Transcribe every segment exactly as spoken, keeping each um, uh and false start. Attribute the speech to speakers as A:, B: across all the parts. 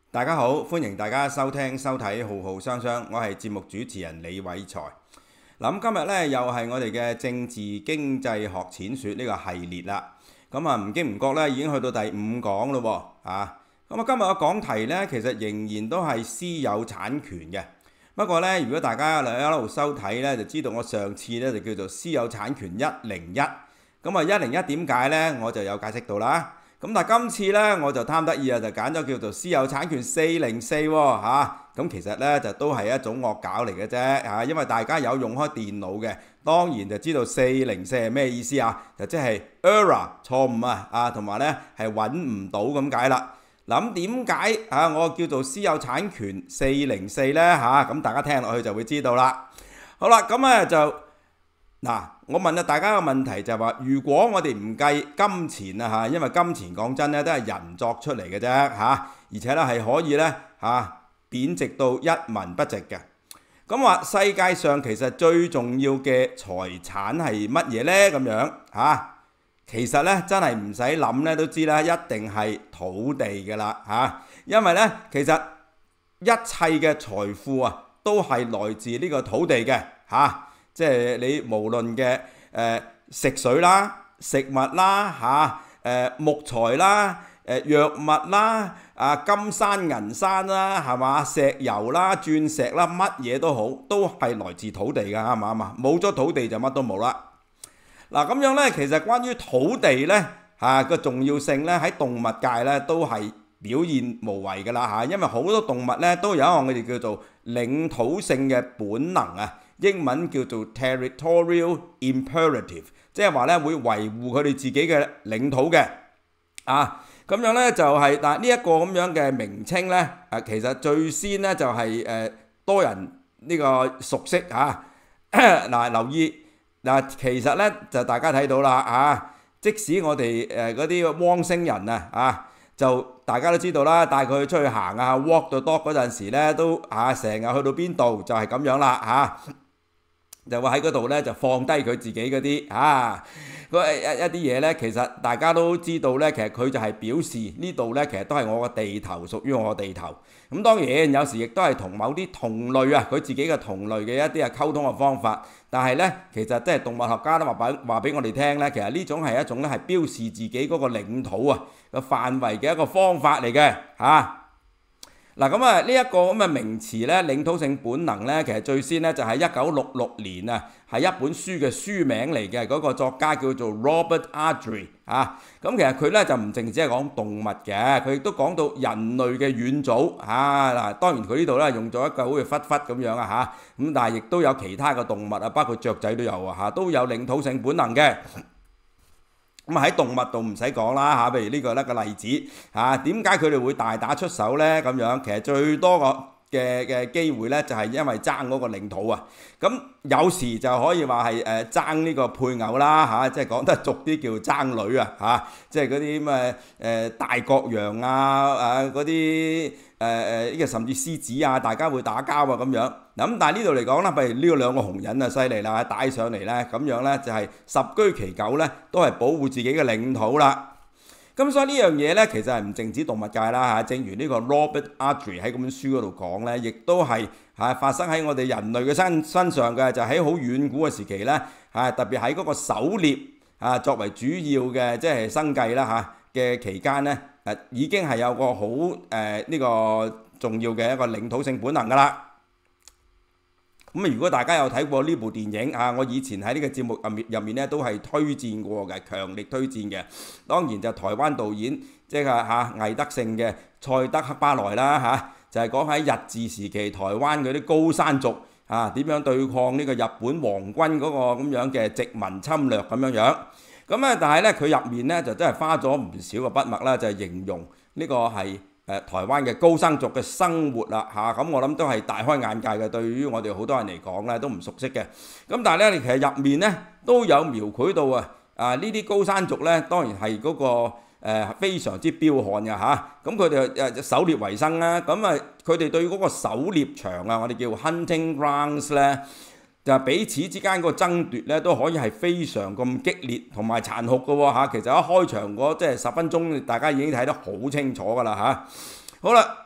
A: 大家好，歡迎大家收聽收睇《浩浩雙雙》，我係節目主持人李偉才。嗱，咁今日呢又係我哋嘅政治經濟學淺說呢個系列啦。咁啊，唔經唔覺呢已經去到第五講咯喎，啊！咁啊，今日嘅講題呢，其實仍然都係私有產權嘅。不過呢，如果大家一路收睇呢，就知道我上次呢就叫做私有產權一零一。咁啊，一零一點解呢？我就有解釋到啦。咁但係今次呢，我就貪得意啊，就揀咗叫做私有產權四零四喎嚇。咁其實呢，就都係一種惡搞嚟嘅啫嚇，因為大家有用開電腦嘅，當然就知道四零四係咩意思啊？就即係 error 錯誤啊啊，同埋呢係揾唔到咁解啦。嗱，咁點解啊我叫做私有產權四零四呢嚇？咁大家聽落去就會知道啦。好啦，咁咧就嗱，我問下大家個問題就係話，如果我哋唔計金錢啊嚇，因為金錢講真咧都係人作出嚟嘅啫嚇，而且咧係可以咧嚇貶值到一文不值嘅。咁話世界上其實最重要嘅財產係乜嘢咧？咁樣嚇，其實咧真係唔使諗咧都知啦，一定係土地㗎啦嚇，因為咧其實一切嘅財富啊都係來自呢個土地嘅嚇。即係你無論嘅誒、呃、食水啦、食物啦嚇、誒木材啦、誒藥物啦、啊金山銀山啦係嘛、石油啦、鑽石啦，乜嘢都好，都係來自土地㗎，啱唔啱啊？冇咗土地就乜都冇啦。嗱咁樣咧，其實關於土地咧嚇個重要性咧，喺動物界咧都係表現無遺㗎啦嚇，因為好多動物咧都有一項我哋叫做領土性嘅本能啊。英文叫做 territorial imperative， 即係話咧會維護佢哋自己嘅領土嘅啊。咁樣咧就係、是，但係呢一個咁樣嘅名稱咧，啊其實最先咧就係、是、誒、呃、多人呢個熟悉嚇。嗱、啊、留意嗱、啊，其實咧就大家睇到啦啊，即使我哋誒嗰啲汪星人啊啊，就大家都知道啦，帶佢出去行啊 walk the dog 嗰陣時咧，都啊成日去到邊度就係咁樣啦嚇。啊就會喺嗰度咧，就放低佢自己嗰啲啊，嗰一一啲嘢咧，其實大家都知道咧，其實佢就係表示呢度咧，其實都係我個地頭，屬於我個地頭。咁當然有時亦都係同某啲同類啊，佢自己嘅同類嘅一啲啊溝通嘅方法。但係咧，其實即係動物學家都話俾話俾我哋聽咧，其實呢種係一種咧係標示自己嗰個領土啊個範圍嘅一個方法嚟嘅嚇。嗱咁啊，呢一個咁嘅名詞咧，領土性本能咧，其實最先咧就係一九六六年啊，係一本書嘅書名嚟嘅，嗰個作家叫做 Robert Ardrey 啊。咁其實佢咧就唔淨止係講動物嘅，佢亦都講到人類嘅遠祖啊。嗱，當然佢呢度咧用咗一個好似狒狒咁樣啊嚇，咁但係亦都有其他嘅動物啊，包括雀仔都有啊嚇，都有領土性本能嘅。咁喺動物度唔使講啦嚇，譬如呢個咧個例子嚇，點解佢哋會大打出手咧？咁樣其實最多個嘅嘅機會咧，就係因為爭嗰個領土啊。咁有時就可以話係誒爭呢個配偶啦嚇，即係講得俗啲叫爭女啊嚇，即係嗰啲咁嘅誒大角羊啊啊嗰啲誒誒呢個甚至獅子啊，大家會打交啊咁樣。咁但係呢度嚟講啦，譬如呢個兩個紅人啊，犀利啦，帶上嚟咧，咁樣咧就係十居其九咧，都係保護自己嘅領土啦。咁所以呢樣嘢咧，其實係唔淨止動物界啦嚇，正如呢個 Robert Ardrey 喺嗰本書嗰度講咧，亦都係嚇發生喺我哋人類嘅身身上嘅，就喺好遠古嘅時期咧嚇，特別喺嗰個狩獵啊作為主要嘅即係生計啦嚇嘅期間咧，誒已經係有個好誒呢個重要嘅一個領土性本能噶啦。咁啊！如果大家有睇過呢部電影啊，我以前喺呢個節目入面入面咧都係推薦過嘅，強力推薦嘅。當然就台灣導演即係嚇魏德聖嘅塞德克巴萊啦嚇，就係講喺日治時期台灣嗰啲高山族啊點樣對抗呢個日本皇軍嗰個咁樣嘅殖民侵略咁樣樣。咁啊，但係咧佢入面咧就真係花咗唔少嘅筆墨啦，就係形容呢個係誒台灣嘅高生族嘅生活啦嚇，咁我諗都係大開眼界嘅，對於我哋好多人嚟講咧都唔熟悉嘅。咁但係咧，其實入面咧都有描繪到啊啊呢啲高山族咧，當然係嗰個誒非常之彪悍嘅嚇。咁佢哋誒狩獵為生啦，咁啊佢哋對嗰個狩獵場啊，我哋叫 hunting grounds 咧，就係彼此之間個爭奪咧都可以係非常咁激烈同埋殘酷嘅喎嚇。其實一開場嗰即係十分鐘，大家已經睇得好清楚㗎啦嚇。好啦，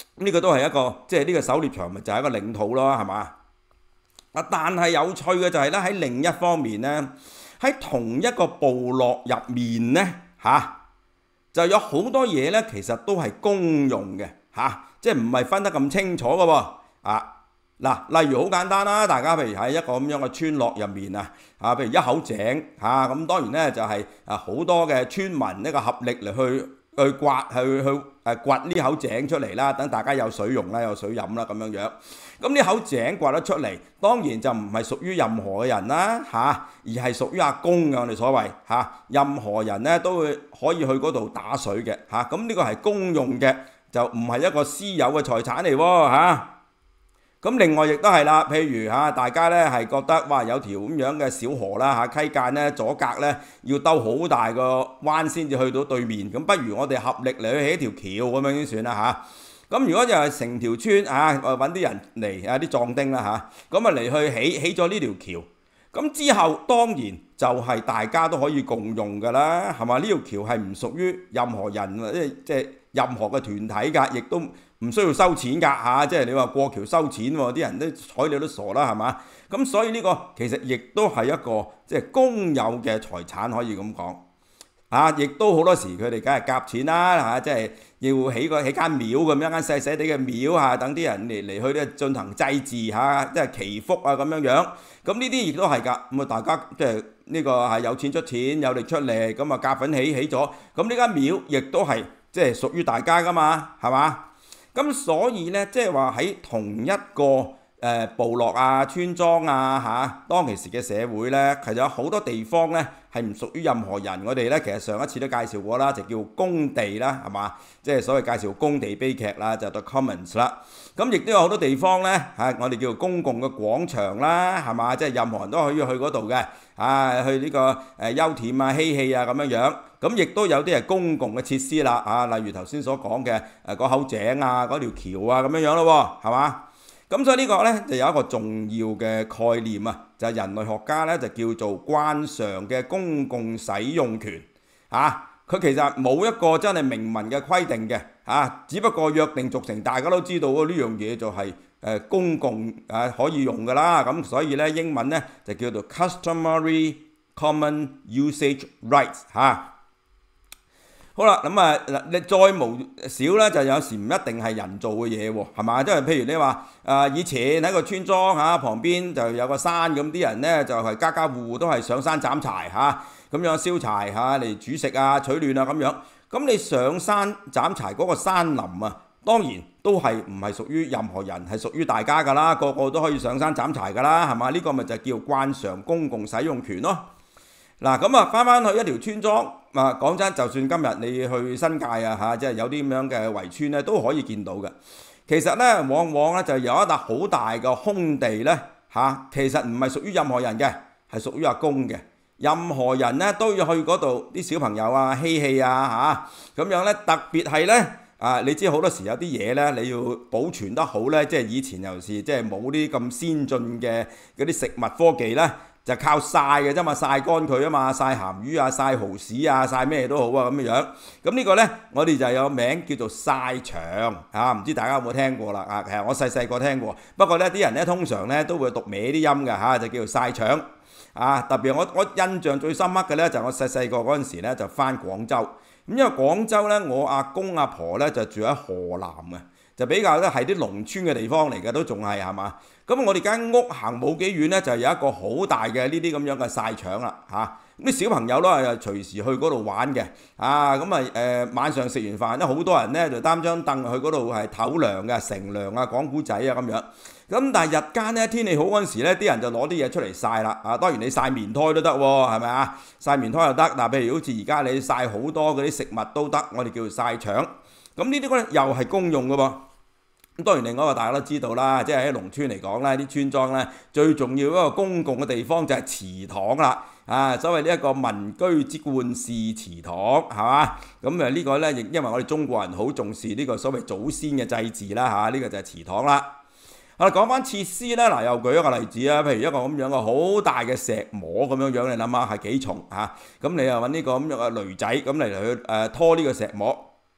A: 呢個都係一個即係呢個狩獵場咪就係一個領土咯，係嘛？啊，但係有趣嘅就係咧喺另一方面咧，喺同一個部落入面咧嚇。就有好多嘢咧，其實都係公用嘅嚇、啊，即係唔係分得咁清楚嘅喎啊！嗱，例如好簡單啦，大家譬如喺一個咁樣嘅村落入面啊，啊，譬如一口井嚇，咁、啊、當然咧就係、是、啊好多嘅村民呢個合力嚟去去刮去去誒掘呢口井出嚟啦，等大家有水用啦，有水飲啦咁樣樣。咁呢口井刮得出嚟，當然就唔係屬於任何嘅人啦嚇、啊，而係屬於阿公嘅我哋所謂嚇、啊。任何人咧都會可以去嗰度打水嘅嚇。咁、啊、呢個係公用嘅，就唔係一個私有嘅財產嚟喎嚇。咁另外亦都係啦，譬如嚇大家咧係覺得哇有條咁樣嘅小河啦嚇，溪澗咧阻隔咧要兜好大個彎先至去到對面，咁不如我哋合力嚟去起一條橋咁樣先算啦嚇。咁如果就係成條村嚇揾啲人嚟啊啲壯丁啦嚇，咁啊嚟去起起咗呢條橋，咁之後當然就係大家都可以共用㗎啦，係嘛？呢條橋係唔屬於任何人或者即係任何嘅團體㗎，亦都唔需要收錢㗎嚇，即係你話過橋收錢喎，啲人都睬你都傻啦係嘛？咁所以呢個其實亦都係一個即係公有嘅財產可以咁講嚇，亦都好多時佢哋梗係夾錢啦嚇，即係要起個起間廟咁樣間細細地嘅廟嚇，等啲人嚟嚟去咧進行祭祀嚇，即係祈福啊咁樣樣。咁呢啲亦都係㗎，咁啊大家即係呢個係有錢出錢，有力出力，咁啊夾份起起咗，咁呢間廟亦都係即係屬於大家㗎嘛，係嘛？咁所以咧，即係話喺同一個誒、呃、部落啊、村莊啊嚇，當其時嘅社會咧，其實有好多地方咧係唔屬於任何人。我哋咧其實上一次都介紹過啦，就叫公地啦，係嘛？即係所謂介紹公地悲劇啦，就係 The Commons 啦。咁亦都有好多地方咧嚇，我哋叫做公共嘅廣場啦，係嘛？即係任何人都可以去嗰度嘅，啊去呢個誒休憩啊、嬉戲啊咁樣樣。咁亦都有啲係公共嘅設施啦，啊，例如頭先所講嘅誒嗰口井啊、嗰條橋啊咁樣樣咯喎，係嘛？咁所以呢個咧就有一個重要嘅概念啊，就係人類學家咧就叫做慣常嘅公共使用權啊。佢其實冇一個真係明文嘅規定嘅啊，只不過約定俗成，大家都知道呢樣嘢就係誒公共誒可以用㗎啦。咁所以咧英文咧就叫做 customary common usage rights 嚇。好啦，咁啊嗱，你再無少咧，就有時唔一定係人做嘅嘢喎，係嘛？即係譬如你話啊，以前喺個村莊嚇旁邊就有個山，咁啲人咧就係家家戶戶都係上山斬柴嚇，咁樣燒柴嚇嚟煮食啊、取暖啊咁樣。咁你上山斬柴嗰個山林啊，當然都係唔係屬於任何人，係屬於大家㗎啦，個個都可以上山斬柴㗎啦，係嘛？呢個咪就叫慣常公共使用權咯。嗱，咁啊，翻翻去一條村莊，啊講真，就算今日你去新界啊嚇，即係有啲咁樣嘅圍村咧，都可以見到嘅。其實咧，往往咧就有一笪好大嘅空地咧嚇，其實唔係屬於任何人嘅，係屬於阿公嘅。任何人咧都要去嗰度，啲小朋友啊嬉戲啊嚇，咁樣咧特別係咧啊，你知好多時有啲嘢咧你要保存得好咧，即係以前尤其是即係冇啲咁先進嘅嗰啲食物科技咧。就靠曬嘅啫嘛，曬乾佢啊嘛，曬鹹魚啊，曬蠔豉啊，曬咩都好啊咁嘅樣。咁呢個呢，我哋就有名叫做曬場嚇，唔知大家有冇聽過啦？啊，其實我細細個聽過，不過呢啲人呢通常呢都會讀歪啲音嘅嚇，就叫做曬場啊。特別我我印象最深刻嘅呢，就我細細個嗰陣時呢就返廣州，咁因為廣州呢，我阿公阿婆呢就住喺河南嘅。就比較咧係啲農村嘅地方嚟嘅，都仲係係嘛？咁我哋間屋行冇幾遠咧，就有一個好大嘅呢啲咁樣嘅曬場啦嚇。咁啲小朋友咧又隨時去嗰度玩嘅啊。咁啊誒晚上食完飯咧，好多人咧就擔張凳去嗰度係唞涼嘅，乘涼啊，講古仔啊咁樣。咁但係日間咧天氣好嗰陣時咧，啲人就攞啲嘢出嚟曬啦啊。當然你曬棉胎都得喎，係咪啊？曬棉胎又得。嗱，譬如好似而家你曬好多嗰啲食物都得，我哋叫做曬場。咁呢啲咧又係公用嘅噃。咁當然另外一個大家都知道啦，即係喺農村嚟講咧，啲村莊咧最重要一個公共嘅地方就係祠堂啦。啊，所謂呢一個民居之冠是祠堂，係嘛？咁誒呢個咧亦因為我哋中國人好重視呢個所謂祖先嘅祭祀啦嚇，呢個就係祠堂啦。好啦，講翻設施咧，嗱又舉一個例子啊，譬如一個咁樣嘅好大嘅石磨咁樣樣，你諗下係幾重嚇？咁你又揾呢個咁樣嘅驢仔咁嚟去誒拖呢個石磨。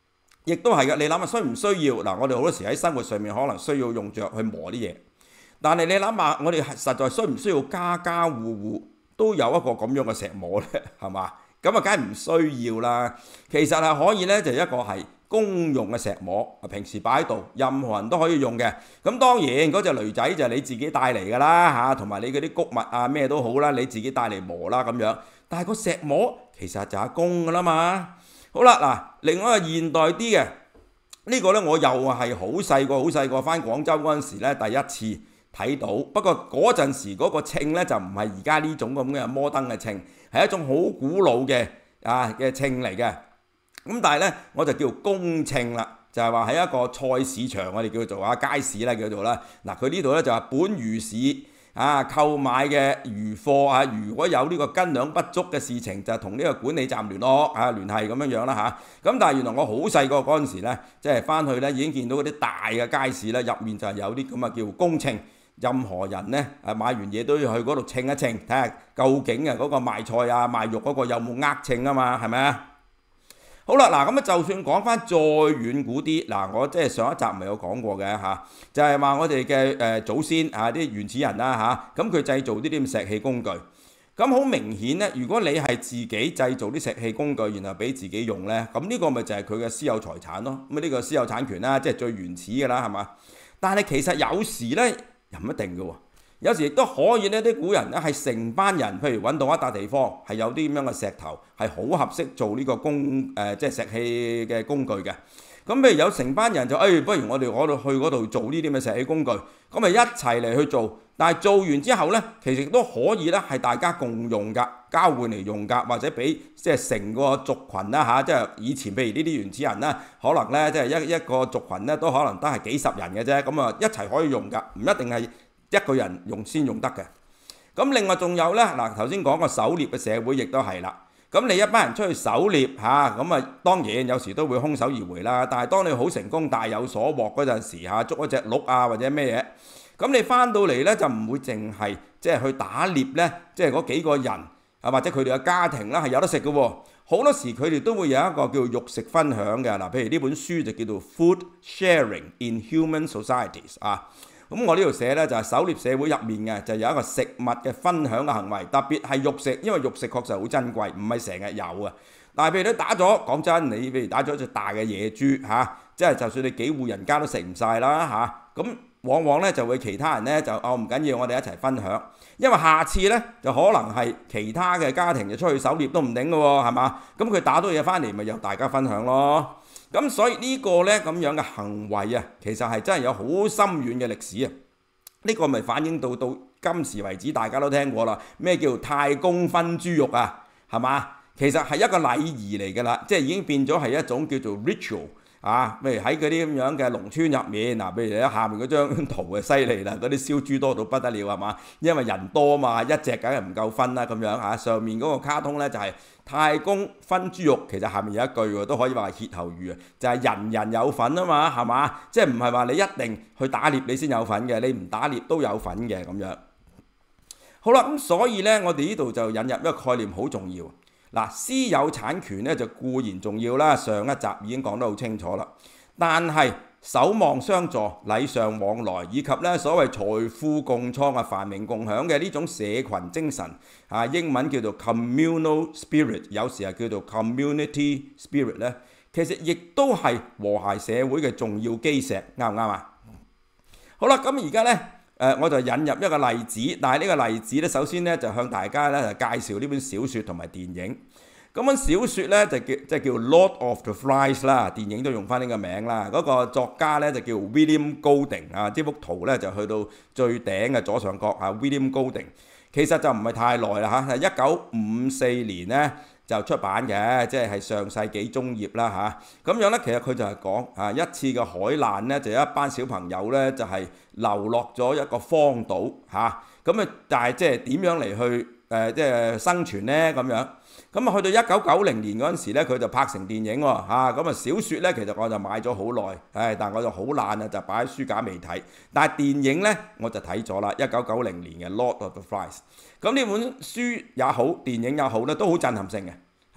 A: 亦都係嘅。你諗下需唔需要嗱？我哋好多時喺生活上面可能需要用著去磨啲嘢，但係你諗下，我哋實在需唔需要家家戶戶都有一個咁樣嘅石磨呢？係嘛？咁啊，梗係唔需要啦。其實係可以呢，就一個係公用嘅石磨，平時擺喺度，任何人都可以用嘅。咁當然嗰隻驢仔就係你自己帶嚟㗎啦嚇，同埋你嗰啲穀物啊咩都好啦，你自己帶嚟磨啦咁樣。但係個石磨其實就係公㗎啦嘛。好啦嗱，另外一個現代啲嘅呢個呢，我又係好細個好細個返廣州嗰陣時呢，第一次睇到。不過嗰陣時嗰個秤呢，就唔係而家呢種咁嘅摩登嘅秤，係一種好古老嘅啊嘅秤嚟嘅。咁但係呢，我就叫公秤啦，就係話喺一個菜市場，我哋叫做啊街市啦，叫做啦。嗱，佢呢度呢，就係本魚市啊購買嘅魚貨啊，如果有呢個斤兩不足嘅事情，就同呢個管理站聯絡啊聯繫咁樣樣啦嚇。咁但係原來我好細個嗰陣時呢，即係翻去呢已經見到嗰啲大嘅街市呢，入面就係有啲咁啊叫公秤。任何人呢，誒買完嘢都要去嗰度稱一稱，睇下究竟啊嗰個賣菜啊賣肉嗰個有冇呃稱啊嘛，係咪啊？好啦，嗱咁啊，就算講翻再遠古啲，嗱我即係上一集咪有講過嘅嚇，就係話我哋嘅誒祖先啊啲原始人啦嚇，咁佢製造呢啲咁石器工具，咁好明顯呢，如果你係自己製造啲石器工具，然後俾自己用呢，咁呢個咪就係佢嘅私有財產咯，咁呢個私有產權啦，即係最原始嘅啦，係嘛？但係其實有時呢，又唔一定嘅喎，有時亦都可以呢啲古人咧係成班人，譬如揾到一笪地方係有啲咁樣嘅石頭，係好合適做呢個工誒、呃，即係石器嘅工具嘅。咁譬如有成班人就誒、哎，不如我哋嗰度去嗰度做呢啲咁嘅石器工具，咁咪一齊嚟去做。但係做完之後呢，其實亦都可以咧係大家共用㗎，交換嚟用㗎，或者俾即係成個族群啦嚇，即係以前譬如呢啲原始人啦，可能呢，即係一一個族群呢，都可能都係幾十人嘅啫，咁啊一齊可以用㗎，唔一定係一個人用先用得嘅。咁另外仲有呢，嗱頭先講個狩獵嘅社會亦都係啦。咁你一班人出去狩獵嚇，咁啊當然有時都會空手而回啦。但係當你好成功大有所獲嗰陣時嚇，捉一隻鹿啊或者咩嘢，咁你翻到嚟呢，就唔會淨係即係去打獵呢，即係嗰幾個人啊或者佢哋嘅家庭啦係有得食嘅喎。好多時佢哋都會有一個叫肉食分享嘅嗱，譬如呢本書就叫做 Food Sharing in Human Societies 啊。咁我呢度寫呢，就係狩獵社會入面嘅，就有一個食物嘅分享嘅行為，特別係肉食，因為肉食確實好珍貴，唔係成日有啊。但係譬如你打咗，講真，你譬如打咗隻大嘅野豬嚇、啊，即係就算你幾戶人家都食唔晒啦嚇，咁、啊、往往呢就會其他人呢，就哦唔緊要，我哋一齊分享，因為下次呢，就可能係其他嘅家庭就出去狩獵都唔定嘅喎，係嘛？咁佢打到嘢翻嚟，咪由大家分享咯。咁所以呢個呢咁樣嘅行為啊，其實係真係有好深遠嘅歷史啊！呢個咪反映到到今時為止，大家都聽過啦。咩叫太公分豬肉啊？係嘛？其實係一個禮儀嚟㗎啦，即係已經變咗係一種叫做 ritual 啊。譬如喺嗰啲咁樣嘅農村入面，嗱，譬如喺下面嗰張圖就犀利啦，嗰啲燒豬多到不得了係嘛？因為人多嘛，一隻梗係唔夠分啦咁樣嚇。上面嗰個卡通呢，就係、是。太公分豬肉，其實下面有一句喎，都可以話係歇後語啊，就係、是、人人有份啊嘛，係嘛？即係唔係話你一定去打獵你先有份嘅，你唔打獵都有份嘅咁樣。好啦，咁所以呢，我哋呢度就引入一個概念好重要。嗱，私有產權呢就固然重要啦，上一集已經講得好清楚啦。但係守望相助、禮尚往來，以及咧所謂財富共創啊、繁榮共享嘅呢種社群精神啊，英文叫做 communal spirit， 有時係叫做 community spirit 咧，其實亦都係和諧社會嘅重要基石，啱唔啱啊？好啦，咁而家咧誒，我就引入一個例子，但係呢個例子咧，首先咧就向大家咧就介紹呢本小説同埋電影。咁本小説咧就叫即係叫 Lord of the Flies 啦，電影都用翻呢個名啦。嗰、那個作家咧就叫 William Golding 啊，呢幅圖咧就去到最頂嘅左上角啊 ，William Golding。其實就唔係太耐啦嚇，係一九五四年咧就出版嘅，即係係上世紀中葉啦嚇。咁樣咧，其實佢就係講啊一次嘅海難咧，就有一班小朋友咧就係流落咗一個荒島嚇。咁啊，但係即係點樣嚟去誒即係生存咧咁樣？咁啊，去到一九九零年嗰陣時咧，佢就拍成電影喎嚇。咁啊，小説咧其實我就買咗好耐，唉，但係我就好懶啊，就擺喺書架未睇。但係電影咧我就睇咗啦，一九九零年嘅《Lord of the Flies》。咁呢本書也好，電影也好咧，都好震撼性嘅嚇。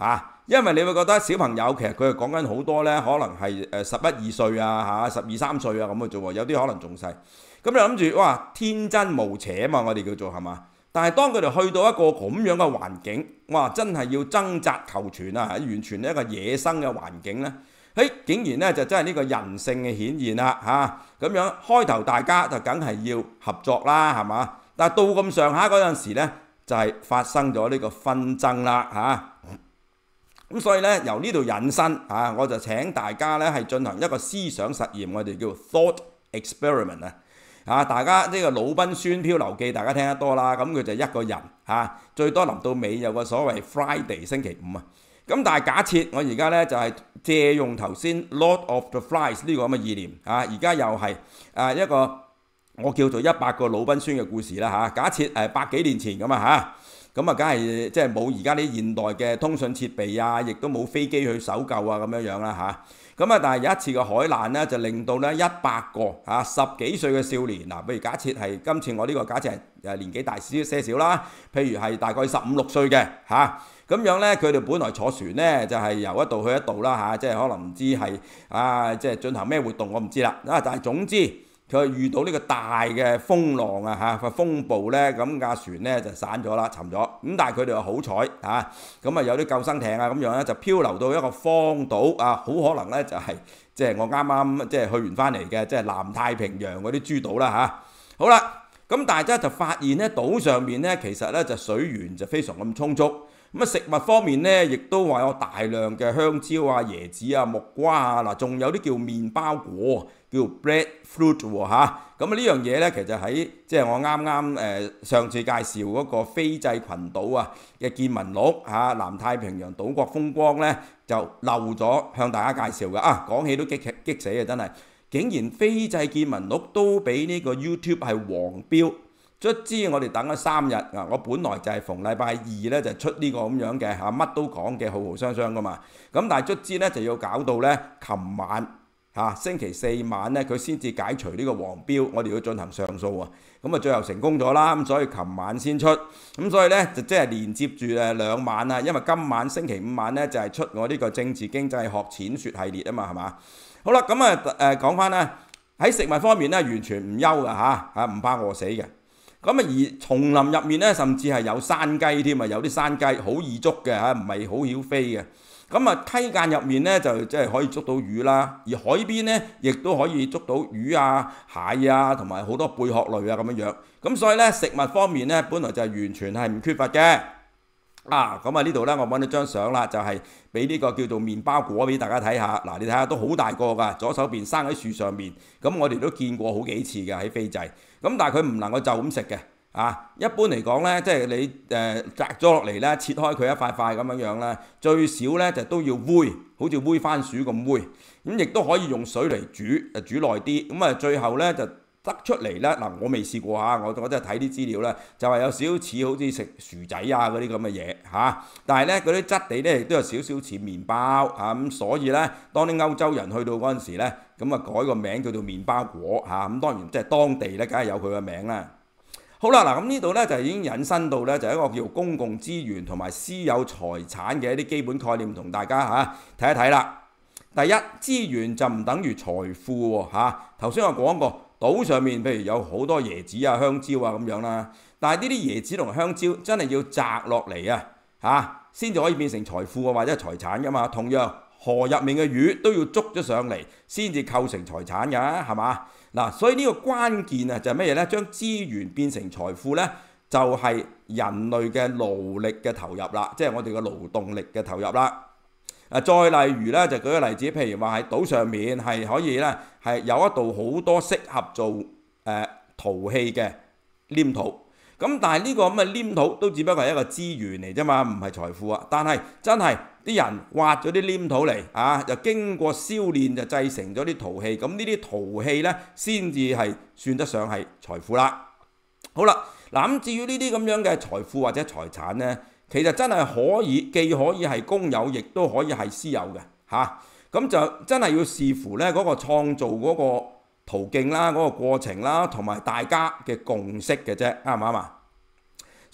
A: 因為你會覺得小朋友其實佢係講緊好多呢，可能係誒十一二歲啊嚇，十二三歲啊咁嘅啫喎，有啲可能仲細。咁你諗住哇天真無邪啊嘛，我哋叫做係嘛？但係當佢哋去到一個咁樣嘅環境，哇真係要掙扎求存啊，完全一個野生嘅環境呢。誒竟然咧就真係呢個人性嘅顯現啦嚇，咁樣開頭大家就梗係要合作啦，係嘛？但係到咁上下嗰陣時咧，就係發生咗呢個紛爭啦嚇。咁所以咧由呢度引申嚇，我就請大家咧係進行一個思想實驗，我哋叫 thought experiment 啊嚇。大家呢個魯賓孫漂流記大家聽得多啦，咁佢就一個人嚇，最多臨到尾有個所謂 Friday 星期五啊。咁但係假設我而家咧就係借用頭先 Lord of the Flies 呢個咁嘅意念啊，而家又係啊一個我叫做一百個魯賓孫嘅故事啦嚇。假設誒百幾年前咁啊嚇，咁啊梗係即係冇而家啲現代嘅通訊設備啊，亦都冇飛機去搜救啊咁樣樣啦嚇。咁啊但係有一次嘅海難咧，就令到咧一百個啊十幾歲嘅少年嗱，譬如假設係今次我呢個假設係誒年紀大少些少啦，譬如係大概十五六歲嘅嚇。咁樣咧，佢哋本來坐船咧就係由一度去一度啦嚇，即係可能唔知係啊，即係進行咩活動我唔知啦啊，但係總之佢遇到呢個大嘅風浪啊嚇，個風暴咧，咁架船咧就散咗啦，沉咗。咁但係佢哋又好彩嚇，咁啊有啲救生艇啊咁樣咧就漂流到一個荒島啊，好可能咧就係即係我啱啱即係去完翻嚟嘅，即係南太平洋嗰啲諸島啦嚇。好啦，咁大家就發現咧島上面咧其實咧就水源就非常咁充足。咁啊食物方面咧，亦都話有大量嘅香蕉啊、椰子啊、木瓜啊，嗱，仲有啲叫麵包果，叫 breadfruit 喎嚇。咁啊呢樣嘢咧，其實喺即係我啱啱誒上次介紹嗰個斐濟群島啊嘅見聞錄嚇，南太平洋島國風光咧就漏咗向大家介紹嘅啊，講起都激激死啊！真係，竟然斐濟見聞錄都俾呢個 YouTube 係黃標。卒之我哋等咗三日啊！我本來就係逢禮拜二咧就出呢個咁樣嘅嚇乜都講嘅浩浩雙雙噶嘛，咁但係卒之咧就要搞到咧琴晚嚇、啊、星期四晚咧佢先至解除呢個黃標，我哋要進行上訴啊！咁啊最後成功咗啦，咁所以琴晚先出，咁所以咧就即係連接住誒兩晚啊，因為今晚星期五晚咧就係出我呢個政治經濟學淺說系列啊嘛，係嘛？好啦，咁啊誒講翻咧喺食物方面咧完全唔憂噶嚇嚇，唔怕餓死嘅。咁啊，而叢林入面咧，甚至係有山雞添啊，有啲山雞好易捉嘅嚇，唔係好曉飛嘅。咁啊，溪澗入面咧就即係可以捉到魚啦，而海邊咧亦都可以捉到魚啊、蟹啊，同埋好多貝殼類啊咁樣樣。咁所以咧食物方面咧，本來就係完全係唔缺乏嘅。啊，咁啊呢度咧，我揾咗張相啦，就係俾呢個叫做麵包果俾大家睇下。嗱，你睇下都好大個㗎，左手邊生喺樹上面。咁我哋都見過好幾次嘅喺斐濟。咁但係佢唔能夠就咁食嘅。啊，一般嚟講咧，即係你誒摘咗落嚟咧，切開佢一塊塊咁樣樣咧，最少咧就都要煨，好似煨番薯咁煨。咁亦都可以用水嚟煮，誒煮耐啲。咁啊最後咧就得出嚟咧，嗱我未試過嚇，我我真係睇啲資料咧，就係有少少似好似食薯仔啊嗰啲咁嘅嘢嚇，但係咧嗰啲質地咧亦都有少少似麵包嚇，咁所以咧當啲歐洲人去到嗰陣時咧，咁啊改個名叫做麵包果嚇，咁當然即係當地咧梗係有佢嘅名啦。好啦，嗱咁呢度咧就已經引申到咧就係一個叫公共資源同埋私有財產嘅一啲基本概念，同大家嚇睇一睇啦。第一，資源就唔等於財富喎嚇。頭先我講過。島上面譬如有好多椰子啊、香蕉啊咁樣啦，但係呢啲椰子同香蕉真係要摘落嚟啊嚇，先至可以變成財富啊或者係財產噶嘛。同樣河入面嘅魚都要捉咗上嚟先至構成財產㗎，係嘛？嗱，所以呢個關鍵啊就係乜嘢咧？將資源變成財富咧，就係人類嘅勞力嘅投入啦，即係我哋嘅勞動力嘅投入啦。啊，再例如咧，就舉個例子，譬如話喺島上面係可以咧，係有一度好多適合做誒、呃、陶器嘅黏土。咁但係呢個咁嘅黏土都只不過係一個資源嚟啫嘛，唔係財富啊。但係真係啲人挖咗啲黏土嚟啊，就經過燒煉就製成咗啲陶器。咁呢啲陶器咧，先至係算得上係財富啦。好啦，嗱咁至於呢啲咁樣嘅財富或者財產咧，其實真係可以，既可以係公有，亦都可以係私有嘅嚇。咁、啊、就真係要視乎咧嗰個創造嗰個途徑啦、嗰、嗰個過程啦，同埋大家嘅共識嘅啫，啱唔啱啊？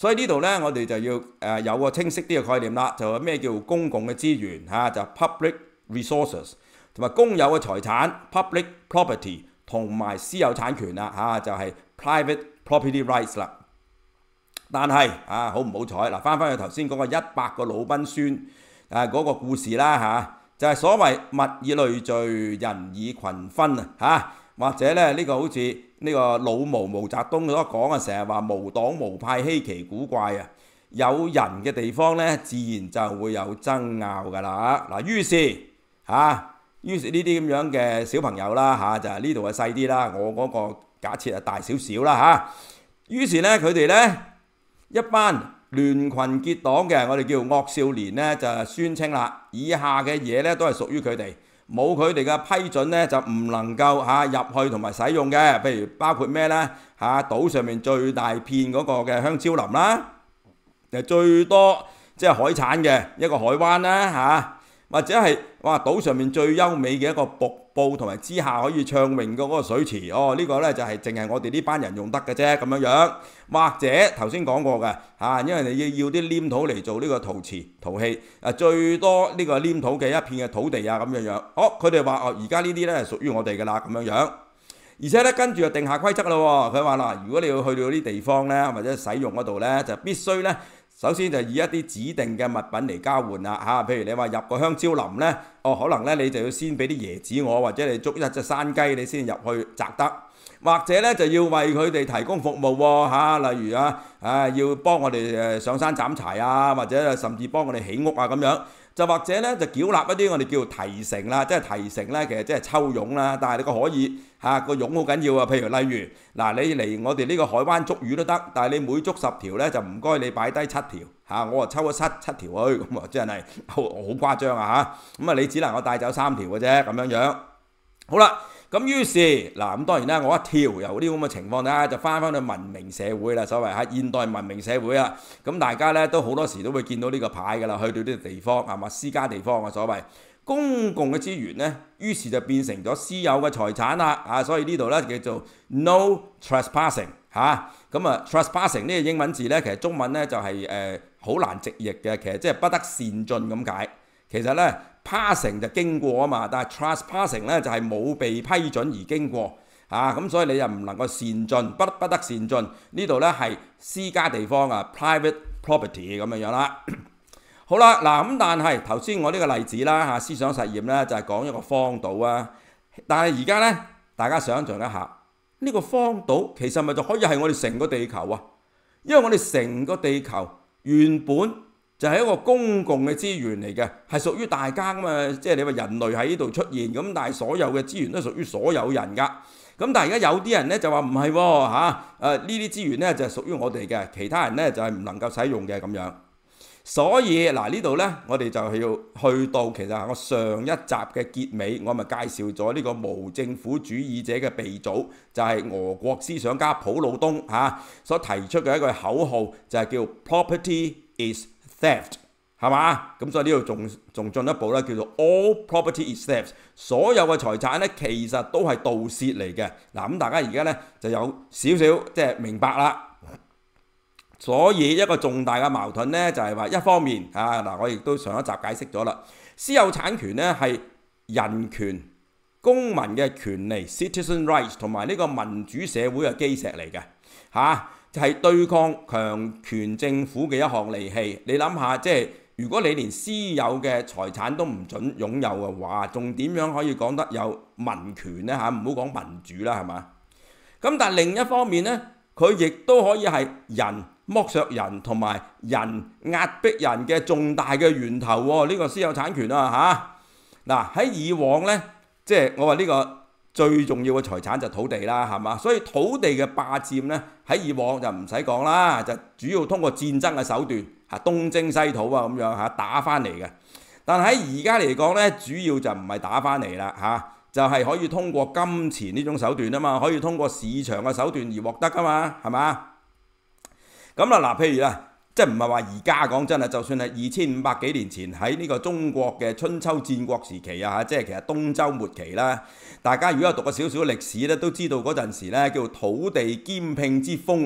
A: 所以呢度呢，我哋就要誒、呃、有個清晰啲嘅概念啦，就係咩叫公共嘅資源嚇、啊，就 public resources， 同埋公有嘅財產 public property， 同埋私有產權啦嚇、啊，就係、是、private property rights 啦。但係啊，好唔好彩嗱？翻返去頭先講個一百個魯賓孫啊嗰個故事啦嚇、啊，就係、是、所謂物以類聚，人以群分啊嚇，或者咧呢、這個好似呢個老毛毛澤東所講啊，成日話無黨無派稀奇古怪啊，有人嘅地方咧，自然就會有爭拗㗎啦嗱。於是嚇、啊，於是呢啲咁樣嘅小朋友啦嚇、啊，就係呢度係細啲啦，我嗰個假設係大少少啦嚇。於是咧，佢哋咧。一班聯群結黨嘅，我哋叫惡少年呢，就宣稱啦，以下嘅嘢呢都係屬於佢哋，冇佢哋嘅批准呢，就唔能夠嚇入去同埋使用嘅。譬如包括咩呢？嚇，島上面最大片嗰個嘅香蕉林啦，誒最多即係海產嘅一個海灣啦嚇，或者係哇島上面最優美嘅一個瀑布同埋之下可以暢泳嘅嗰個水池，哦呢個呢就係淨係我哋呢班人用得嘅啫咁樣樣。或者頭先講過嘅嚇，因為你要要啲黏土嚟做呢個陶瓷陶器，誒最多呢個黏土嘅一片嘅土地啊咁樣樣。哦，佢哋話哦而家呢啲呢係屬於我哋㗎啦咁樣樣。而且呢跟住就定下規則啦喎，佢話嗱，如果你要去到啲地方呢，或者使用嗰度呢，就必須呢。首先就以一啲指定嘅物品嚟交換啦嚇，譬如你話入個香蕉林呢，哦可能呢你就要先俾啲椰子我，或者你捉一隻山雞你先入去摘得，或者呢就要為佢哋提供服務喎嚇，例如啊啊要幫我哋誒上山斬柴啊，或者甚至幫我哋起屋啊咁樣，就或者呢就繳納一啲我哋叫提成啦，即係提成呢其實即係抽傭啦，但係你個可以嚇個傭好緊要啊，譬如例如嗱你嚟我哋呢個海灣捉魚都得，但係你每捉十條呢，就唔該你擺低七條嚇，我啊抽咗七七條去，咁啊真係好好誇張啊嚇，咁啊你只能夠帶走三條嘅啫咁樣樣。好啦，咁於是嗱咁當然啦，我一跳由呢啲咁嘅情況咧，就翻返去文明社會啦，所謂嚇現代文明社會啊，咁大家咧都好多時都會見到呢個牌㗎啦，去到呢個地方係嘛私家地方啊，所謂公共嘅資源咧，於是就變成咗私有嘅財產啦啊，所以呢度咧叫做 no trespassing 嚇，咁啊 trespassing 呢個英文字咧，其實中文咧就係誒好難直譯嘅，其實即係不得善進咁解，其實咧。passing 就經過啊嘛，但係 trespassing 咧就係冇被批准而經過啊，咁所以你又唔能夠善進，不不得善進。呢度咧係私家地方啊 ，private property 咁樣樣啦。好啦，嗱咁但係頭先我呢個例子啦嚇，思想實驗咧就係講一個荒島啊，但係而家咧大家想像一下，呢個荒島其實咪就可以係我哋成個地球啊？因為我哋成個地球原本就係一個公共嘅資源嚟嘅，係屬於大家噶嘛。即係你話人類喺呢度出現咁，但係所有嘅資源都屬於所有人噶。咁但係而家有啲人咧就話唔係喎嚇，誒呢啲資源咧就係屬於我哋嘅，其他人咧就係唔能夠使用嘅咁樣。所以嗱呢度咧，我哋就係要去到其實我上一集嘅結尾，我咪介紹咗呢個無政府主義者嘅鼻祖，就係俄國思想家普魯東嚇所提出嘅一個口號，就係叫 Property is theft 係嘛？咁所以呢度仲仲進一步咧，叫做 all property is theft， 所有嘅財產咧其實都係盜竊嚟嘅。嗱咁大家而家咧就有少少即係明白啦。所以一個重大嘅矛盾咧就係話一方面啊嗱，我亦都上一集解釋咗啦，私有產權咧係人權、公民嘅權利 citizen rights 同埋呢個民主社會嘅基石嚟嘅嚇。就係對抗強權政府嘅一項利器。你諗下，即係如果你連私有嘅財產都唔準擁有嘅話，仲點樣可以講得有民權呢？嚇，唔好講民主啦，係嘛？咁但係另一方面呢，佢亦都可以係人剝削人同埋人壓迫人嘅重大嘅源頭喎。呢個私有產權啊嚇，嗱喺以往呢，即係我話呢個。最重要嘅財產就土地啦，係嘛？所以土地嘅霸佔呢，喺以往就唔使講啦，就主要通過戰爭嘅手段嚇東征西討啊咁樣嚇打翻嚟嘅。但喺而家嚟講呢，主要就唔係打翻嚟啦嚇，就係、是、可以通過金錢呢種手段啊嘛，可以通過市場嘅手段而獲得噶嘛，係嘛？咁啦嗱，譬如啊。即係唔係話而家講真啊，就算係二千五百幾年前喺呢個中國嘅春秋戰國時期啊，即係其實東周末期啦。大家如果有讀過少少歷史咧，都知道嗰陣時咧叫土地兼併之風啊，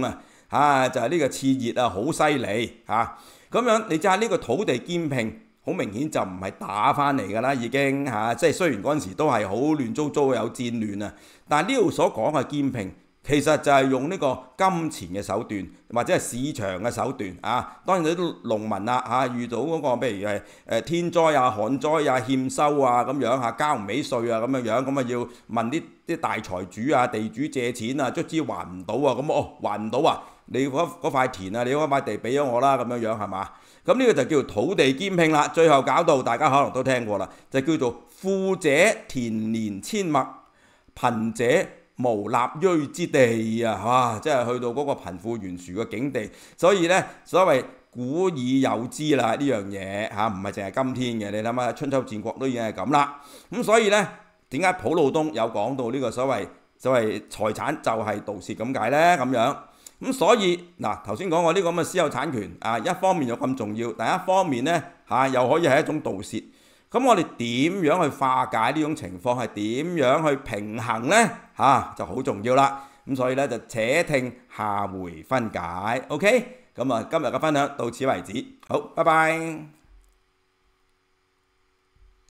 A: 啊，就係、是、呢個熾熱啊，好犀利嚇。咁樣你睇下呢個土地兼併，好明顯就唔係打翻嚟㗎啦，已經嚇、啊。即係雖然嗰陣時都係好亂糟糟有戰亂啊，但係呢度所講嘅兼併，其實就係用呢個金錢嘅手段，或者係市場嘅手段啊。當然啲農民啊嚇遇到嗰、那個譬如係誒天災啊、旱災啊、欠收啊咁樣嚇，交唔起稅啊咁樣樣，咁啊要問啲啲大財主啊、地主借錢啊，卒之還唔到啊，咁哦還唔到啊，你嗰嗰塊田啊，你嗰塊地俾咗我啦，咁樣樣係嘛？咁呢個就叫做土地兼併啦。最後搞到大家可能都聽過啦，就叫做富者田連千畝，貧者無立錐之地啊！哇，即係去到嗰個貧富懸殊嘅境地。所以呢，所謂古已有之啦，呢樣嘢嚇唔係淨係今天嘅。你諗下春秋戰國都已經係咁啦。咁所以呢，點解普魯東有講到呢個所謂所謂財產就係盜竊咁解呢？咁樣咁所以嗱，頭先講過呢個咁嘅私有產權啊，一方面又咁重要，但一方面呢，嚇、啊、又可以係一種盜竊。咁我哋點樣去化解呢種情況，係點樣去平衡呢？嚇、啊、就好重要啦。咁所以咧就且聽下回分解。OK，咁啊今日嘅分享到此為止。好，拜拜。